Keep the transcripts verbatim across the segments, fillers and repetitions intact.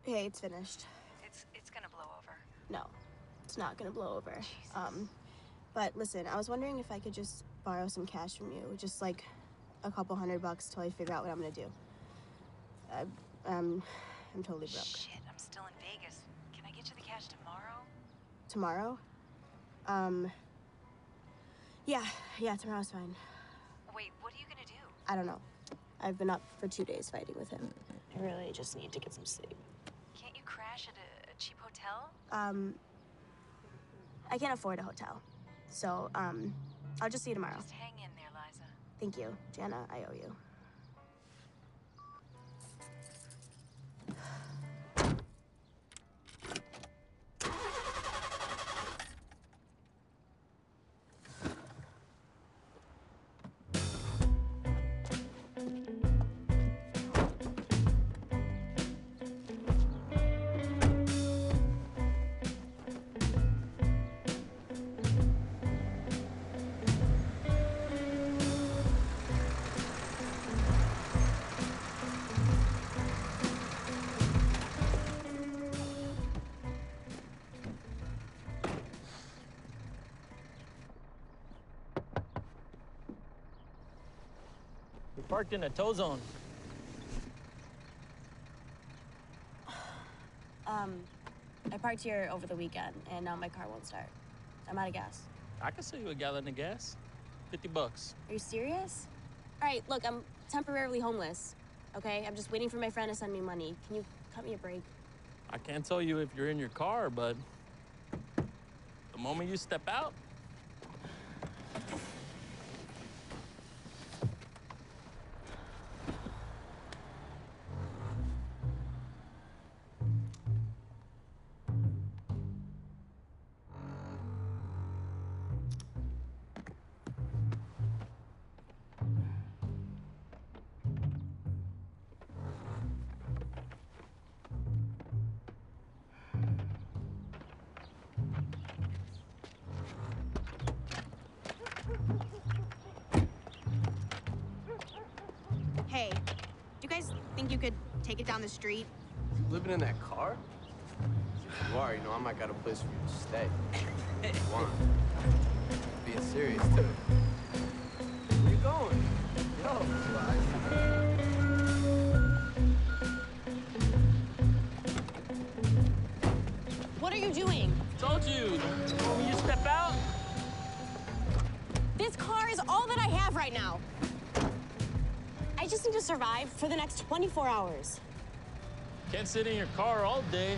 okay, it's finished. It's it's gonna blow over. No, it's not gonna blow over. Jesus. Um, but listen, I was wondering if I could just borrow some cash from you, just like a couple hundred bucks till I figure out what I'm gonna do. I, um, I'm totally broke. Shit, I'm still in Vegas. Can I get you the cash tomorrow? Tomorrow? Um, yeah, yeah, tomorrow's fine. Wait, what are you gonna do? I don't know. I've been up for two days fighting with him. I really just need to get some sleep. Can't you crash at a, a cheap hotel? Um, I can't afford a hotel. So, um, I'll just see you tomorrow. Just hang in there, Liza. Thank you. Jana, I owe you. Parked in a tow zone. Um, I parked here over the weekend, and now my car won't start. I'm out of gas. I can sell you a gallon of gas. fifty bucks. Are you serious? All right, look, I'm temporarily homeless, okay? I'm just waiting for my friend to send me money. Can you cut me a break? I can't tell you if you're in your car, but the moment you step out, Hey, do you guys think you could take it down the street? Living in that car? If you are, you know, I might got a place for you to stay. If you want. Being serious, too. Where you going? Yo, What are you doing? told you, the moment you step out, This car is all that I have right now. I just need to survive for the next twenty-four hours. can't sit in your car all day.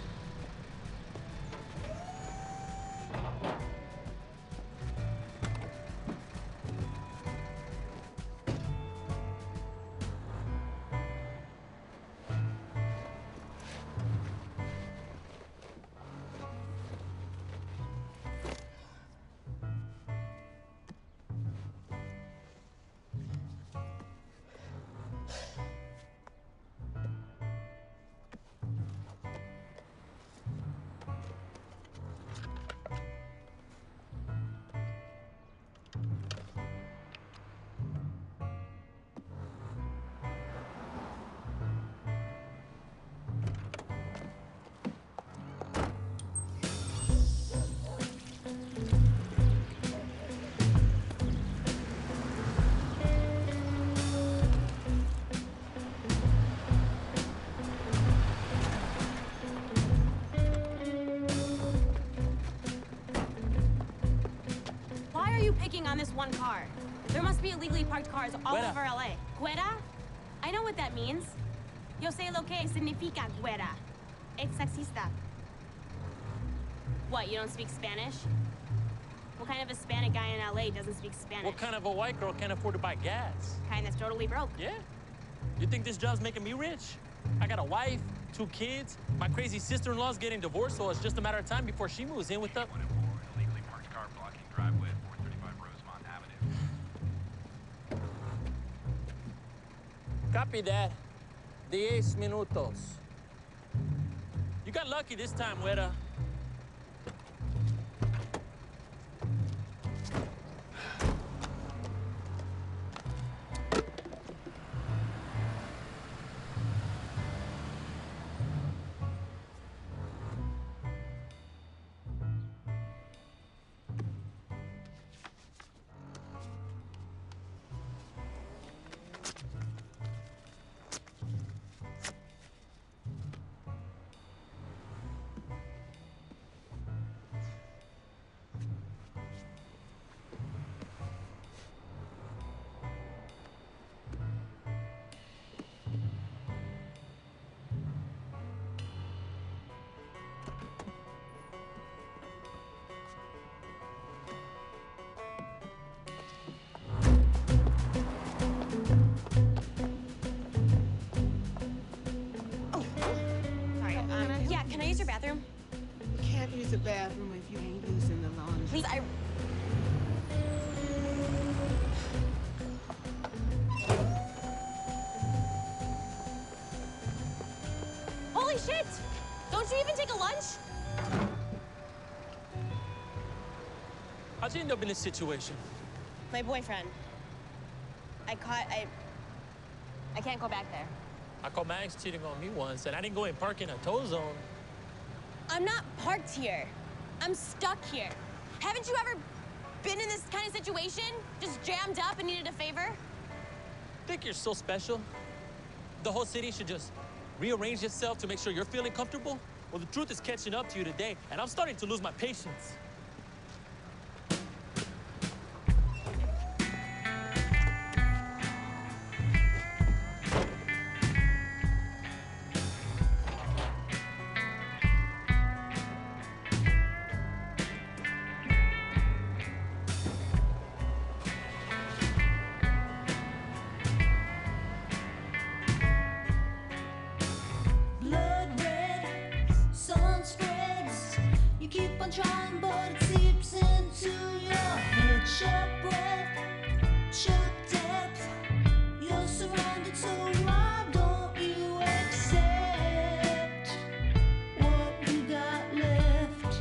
Picking on this one car. There must be illegally parked cars all Güera. over L A. Güera? I know what that means. Yo sé lo que significa güera. Es sexista. What, you don't speak Spanish? What kind of Hispanic guy in L A doesn't speak Spanish? What kind of a white girl can't afford to buy gas? Kind that's totally broke. Yeah? You think this job's making me rich? I got a wife, two kids, my crazy sister-in-law's getting divorced, so it's just a matter of time before she moves in with the... Illegally parked car blocking driveway at four thirty-five Rosemont Avenue. Copy that. Diez minutos. You got lucky this time, Güera. your bathroom? You can't use the bathroom if you ain't using the laundry. Please, I... Holy shit! Don't you even take a lunch? How'd you end up in this situation? My boyfriend. I caught, I... I can't go back there. I caught my ex cheating on me once, and I didn't go and park in a tow zone. I'm not parked here. I'm stuck here. Haven't you ever been in this kind of situation? Just jammed up and needed a favor? Think you're so special? The whole city should just rearrange itself to make sure you're feeling comfortable? Well, the truth is catching up to you today, and I'm starting to lose my patience. Trying, but it seeps into your head. Short breath, short depth. You're surrounded, so why don't you accept what you got left?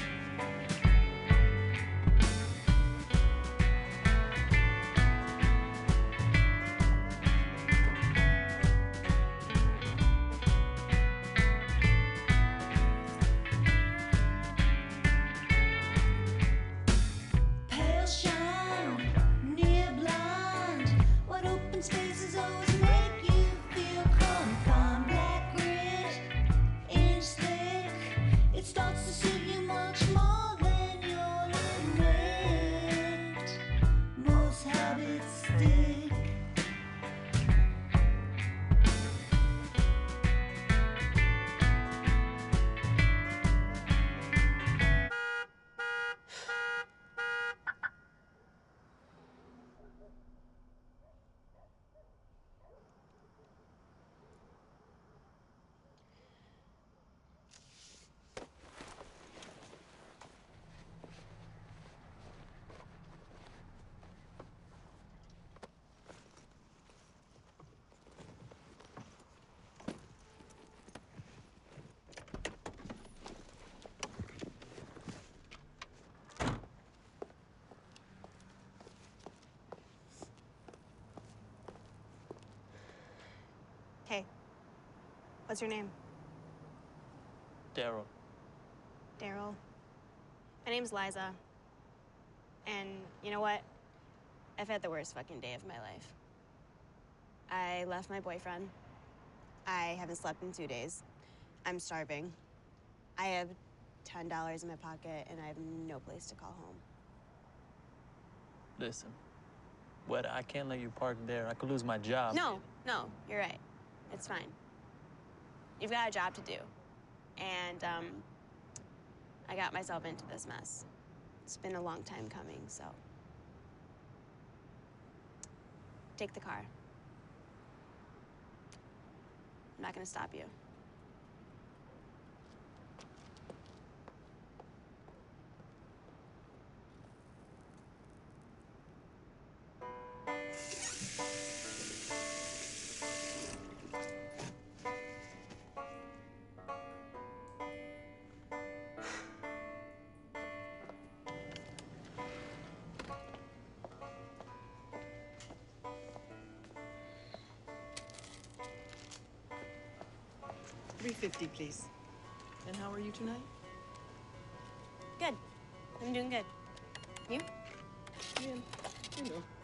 Hey, what's your name? Daryl. Daryl. My name's Liza. And you know what? I've had the worst fucking day of my life. I left my boyfriend. I haven't slept in two days. I'm starving. I have ten dollars in my pocket, and I have no place to call home. Listen, Weta, I can't let you park there. I could lose my job. No, no, you're right. It's fine. You've got a job to do. And, um, I got myself into this mess. It's been a long time coming, so. Take the car. I'm not gonna stop you. three fifty, please. And how are you tonight? Good. I'm doing good. You? Yeah, you know.